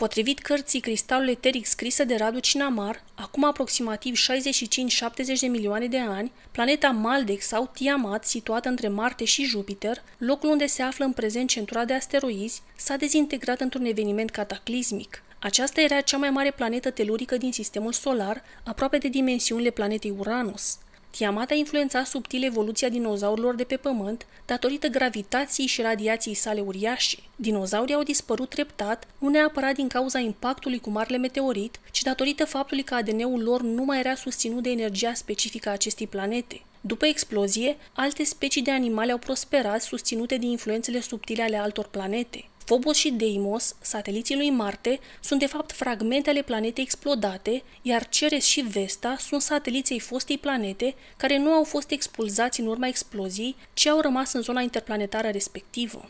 Potrivit cărții Cristalul eteric scrisă de Radu Cinamar, acum aproximativ 65-70 de milioane de ani, planeta Maldex sau Tiamat, situată între Marte și Jupiter, locul unde se află în prezent centura de asteroizi, s-a dezintegrat într-un eveniment cataclismic. Aceasta era cea mai mare planetă telurică din sistemul solar, aproape de dimensiunile planetei Uranus. Tiamat a influențat subtil evoluția dinozaurilor de pe Pământ datorită gravitației și radiației sale uriașe. Dinozaurii au dispărut treptat, nu neapărat din cauza impactului cu marele meteorit, ci datorită faptului că ADN-ul lor nu mai era susținut de energia specifică a acestei planete. După explozie, alte specii de animale au prosperat susținute de influențele subtile ale altor planete. Phobos și Deimos, sateliții lui Marte, sunt de fapt fragmente ale planetei explodate, iar Ceres și Vesta sunt sateliții fostei planete care nu au fost expulzați în urma exploziei, ci au rămas în zona interplanetară respectivă.